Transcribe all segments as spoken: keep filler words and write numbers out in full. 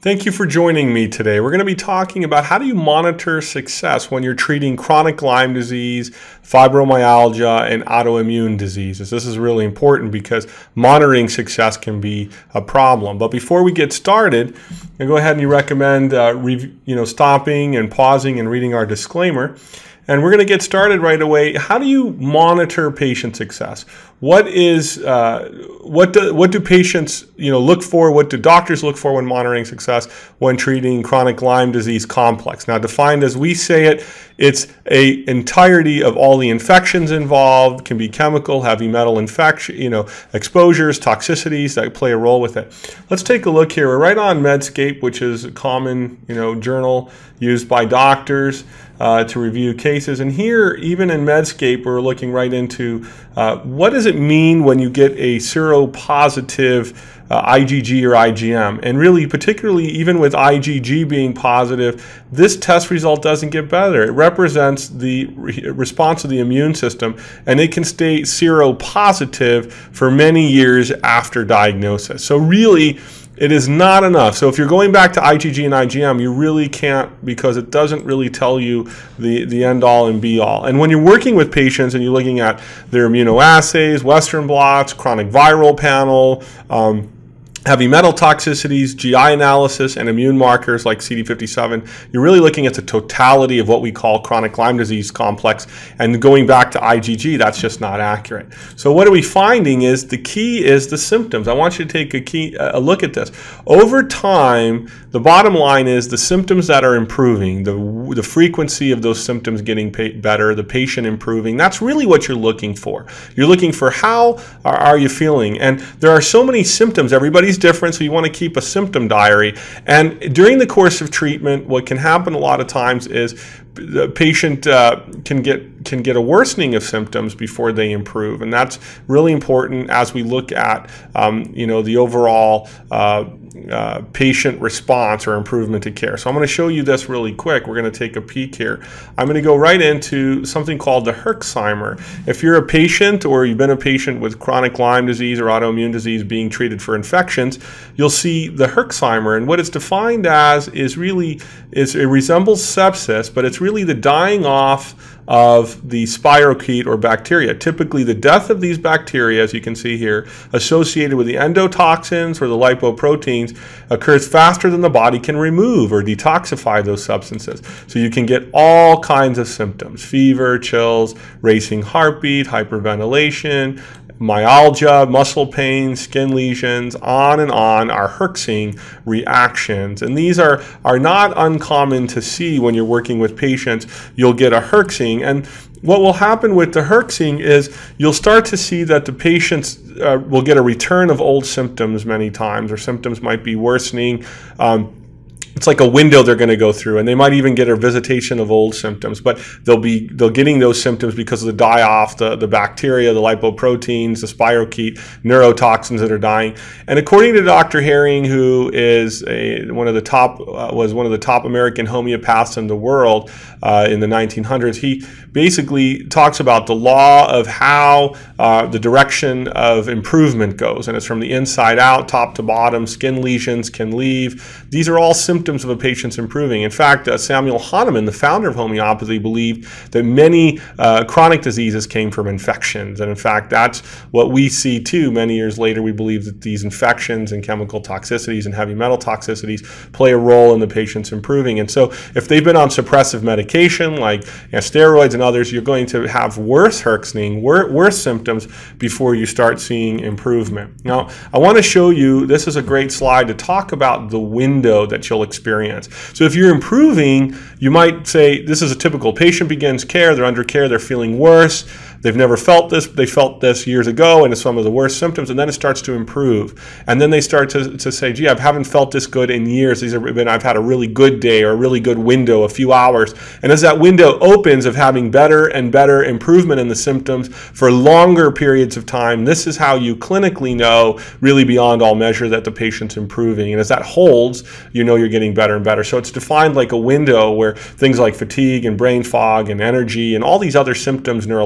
Thank you for joining me today. We're going to be talking about how do you monitor success when you're treating chronic Lyme disease, fibromyalgia, and autoimmune diseases. This is really important because monitoring success can be a problem. But before we get started, I go ahead and recommend uh, you know, stopping and pausing and reading our disclaimer. And we're going to get started right away. How do you monitor patient success? What is uh, what do what do patients you know look for? What do doctors look for when monitoring success when treating chronic Lyme disease complex? Now, defined as we say it, it's a entirety of all the infections involved. Can be chemical, heavy metal infection, you know, exposures, toxicities that play a role with it. Let's take a look here. We're right on Medscape, which is a common you know journal used by doctors Uh, to review cases. And here, even in Medscape, we're looking right into uh, what does it mean when you get a seropositive uh, I G G or I G M. And really, particularly even with I G G being positive, this test result doesn't get better. It represents the re response of the immune system, and it can stay seropositive for many years after diagnosis. So really, it is not enough. So if you're going back to I G G and I G M, you really can't, because it doesn't really tell you the, the end all and be all. And when you're working with patients and you're looking at their immunoassays, Western blots, chronic viral panel, um, heavy metal toxicities, G I analysis, and immune markers like C D fifty-seven, you're really looking at the totality of what we call chronic Lyme disease complex. And going back to I G G, that's just not accurate. So what are we finding is the key is the symptoms. I want you to take a, key, a look at this. Over time, the bottom line is the symptoms that are improving, the, the frequency of those symptoms getting better, the patient improving, that's really what you're looking for. You're looking for how are, are you feeling? And there are so many symptoms. Everybody's different, so you want to keep a symptom diary. And during the course of treatment, what can happen a lot of times is the patient uh, can get can get a worsening of symptoms before they improve, and that's really important as we look at um, you know the overall uh, uh, patient response or improvement to care. So I'm going to show you this really quick. We're going to take a peek here. I'm going to go right into something called the Herxheimer. If you're a patient or you've been a patient with chronic Lyme disease or autoimmune disease being treated for infections, you'll see the Herxheimer, and what it's defined as is really is it resembles sepsis, but it's really the dying off of the spirochete or bacteria. Typically, the death of these bacteria, as you can see here, associated with the endotoxins or the lipoproteins, occurs faster than the body can remove or detoxify those substances. So you can get all kinds of symptoms: fever, chills, racing heartbeat, hyperventilation, myalgia, muscle pain, skin lesions, on and on are herxing reactions. And these are, are not uncommon to see when you're working with patients. You'll get a herxing, and what will happen with the herxing is you'll start to see that the patients uh, will get a return of old symptoms many times, or symptoms might be worsening. Um, It's like a window they're going to go through, and they might even get a visitation of old symptoms, but they'll be they'll getting those symptoms because of the die-off, the, the bacteria, the lipoproteins, the spirochete, neurotoxins that are dying. And according to Doctor Herring, who is a, one of the top uh, was one of the top American homeopaths in the world uh, in the nineteen hundreds, he basically talks about the law of how uh, the direction of improvement goes, and it's from the inside out, top to bottom. Skin lesions can leave. These are all symptoms of a patient's improving. In fact, uh, Samuel Hahnemann, the founder of homeopathy, believed that many uh, chronic diseases came from infections. And in fact, that's what we see too. Many years later, we believe that these infections and chemical toxicities and heavy metal toxicities play a role in the patient's improving. And so if they've been on suppressive medication like you know, steroids and others, you're going to have worse herxing, wor worse symptoms before you start seeing improvement. Now, I want to show you, this is a great slide to talk about the window that you'll experience. So if you're improving, you might say this is a typical patient begins care, they're under care, they're feeling worse. They've never felt this. They felt this years ago, and it's some of the worst symptoms, and then it starts to improve. And then they start to, to say, gee, I haven't felt this good in years. These have been, I've had a really good day or a really good window, a few hours. And as that window opens of having better and better improvement in the symptoms for longer periods of time, this is how you clinically know, really beyond all measure, that the patient's improving. And as that holds, you know you're getting better and better. So it's defined like a window where things like fatigue and brain fog and energy and all these other symptoms, neurological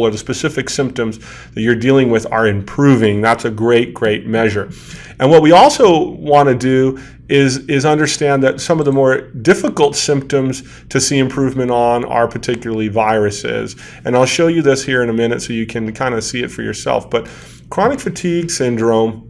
or the specific symptoms that you're dealing with are improving. That's a great, great measure. And what we also want to do is, is understand that some of the more difficult symptoms to see improvement on are particularly viruses. And I'll show you this here in a minute so you can kind of see it for yourself. But chronic fatigue syndrome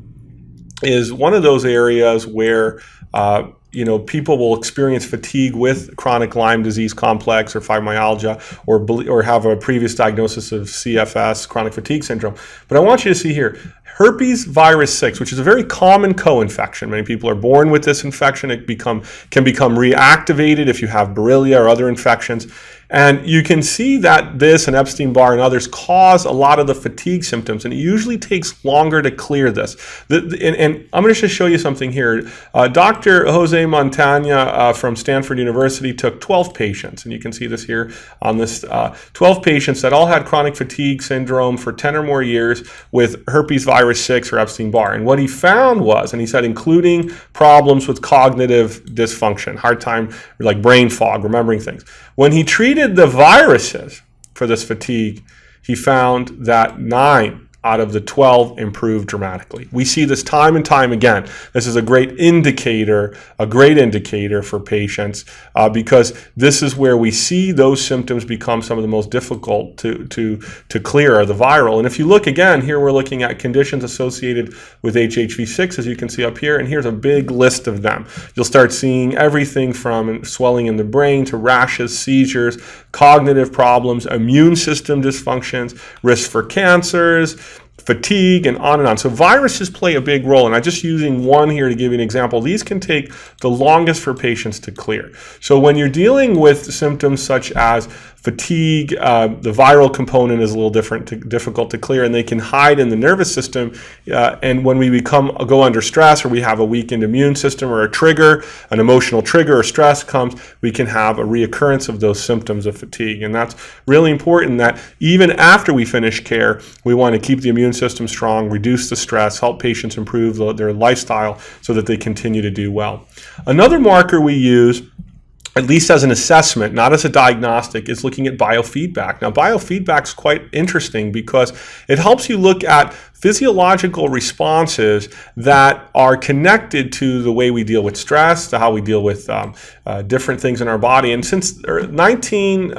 is one of those areas where uh, you know, people will experience fatigue with chronic Lyme disease complex or fibromyalgia, or or have a previous diagnosis of C F S, chronic fatigue syndrome. But I want you to see here, herpes virus six, which is a very common co-infection. Many people are born with this infection. It become can become reactivated if you have Borrelia or other infections. And you can see that this and Epstein-Barr and others cause a lot of the fatigue symptoms, and it usually takes longer to clear this. The, the, and, and I'm going to just show you something here. Uh, Doctor Jose Montana uh, from Stanford University took twelve patients, and you can see this here on this uh, twelve patients that all had chronic fatigue syndrome for ten or more years with herpes virus six or Epstein-Barr. And what he found was, and he said including problems with cognitive dysfunction, hard time like brain fog, remembering things. When he treated the viruses for this fatigue, he found that nine out of the twelve improved dramatically. We see this time and time again. This is a great indicator, a great indicator for patients uh, because this is where we see those symptoms become some of the most difficult to, to, to clear, are the viral. And if you look again, here we're looking at conditions associated with H H V six, as you can see up here, and here's a big list of them. You'll start seeing everything from swelling in the brain to rashes, seizures, cognitive problems, immune system dysfunctions, risk for cancers, fatigue, and on and on. So viruses play a big role, and I'm just using one here to give you an example. These can take the longest for patients to clear. So when you're dealing with symptoms such as fatigue, uh, the viral component is a little different, to, difficult to clear, and they can hide in the nervous system. Uh, and when we become go under stress, or we have a weakened immune system, or a trigger, an emotional trigger or stress comes, we can have a reoccurrence of those symptoms of fatigue. And that's really important, that even after we finish care, we want to keep the immune system strong, reduce the stress, help patients improve the, their lifestyle so that they continue to do well. Another marker we use, at least as an assessment, not as a diagnostic, is looking at biofeedback. Now, biofeedback is quite interesting because it helps you look at physiological responses that are connected to the way we deal with stress, to how we deal with um, uh, different things in our body. And since nineteen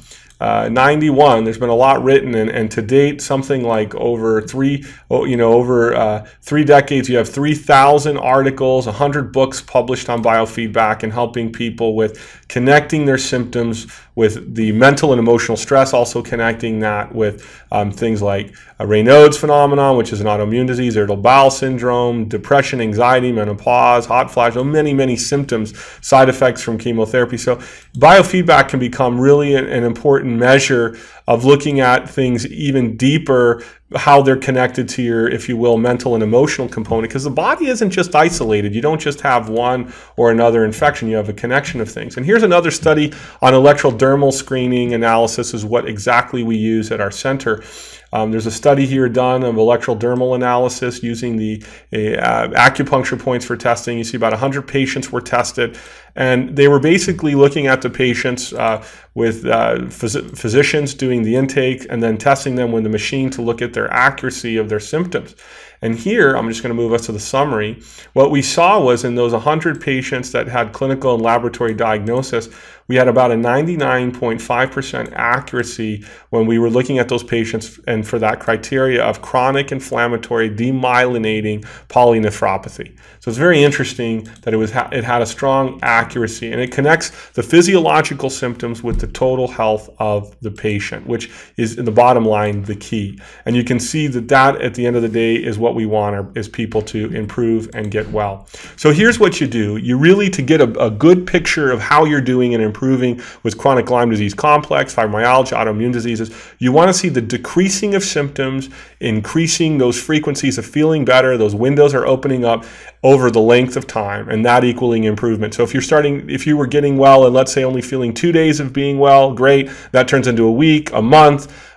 ninety-one, there's been a lot written, and, and to date, something like over three, you know, over uh, three decades, you have three thousand articles, one hundred books published on biofeedback and helping people with connecting their symptoms with the mental and emotional stress, also connecting that with um, things like a Raynaud's phenomenon, which is an autoimmune disease, irritable bowel syndrome, depression, anxiety, menopause, hot flash, many, many symptoms, side effects from chemotherapy. So biofeedback can become really an, an important measure of looking at things even deeper, how they're connected to your, if you will, mental and emotional component, because the body isn't just isolated. You don't just have one or another infection. You have a connection of things. And here's another study on electrodermal screening analysis, is what exactly we use at our center. Um, there's a study here done of electrodermal analysis using the uh, acupuncture points for testing. You see about one hundred patients were tested, and they were basically looking at the patients uh, with uh, phys physicians doing the intake and then testing them with the machine to look at their accuracy of their symptoms. And here, I'm just going to move us to the summary. What we saw was in those one hundred patients that had clinical and laboratory diagnosis, we had about a ninety-nine point five percent accuracy when we were looking at those patients, and for that criteria of chronic inflammatory demyelinating polynephropathy. So it's very interesting that it was it had a strong accuracy, and it connects the physiological symptoms with the total health of the patient, which is, in the bottom line, the key. And you can see that that at the end of the day is what we want, are, is people to improve and get well. So here's what you do. You really, to get a, a good picture of how you're doing and improving with chronic Lyme disease complex, fibromyalgia, autoimmune diseases, you want to see the decreasing of symptoms, increasing those frequencies of feeling better, those windows are opening up over the length of time, and that equaling improvement. So if you're starting, if you were getting well and let's say only feeling two days of being well, great, that turns into a week, a month,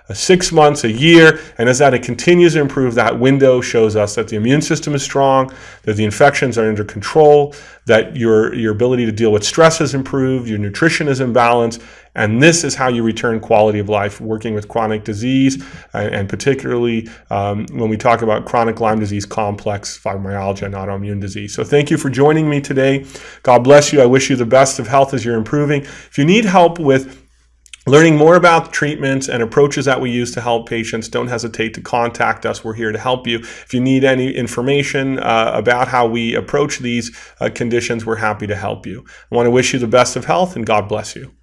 uh, six months, a year, and as that it continues to improve, that window shows us that the immune system is strong, that the infections are under control, that your, your ability to deal with stress has improved, your nutrition is in balance, and this is how you return quality of life working with chronic disease, and, and particularly um, when we talk about chronic Lyme disease complex, fibromyalgia, and autoimmune disease. So thank you for joining me today. God bless you. I wish you the best of health as you're improving. If you need help with learning more about the treatments and approaches that we use to help patients, don't hesitate to contact us. We're here to help you. If you need any information uh, about how we approach these uh, conditions, we're happy to help you. I want to wish you the best of health, and God bless you.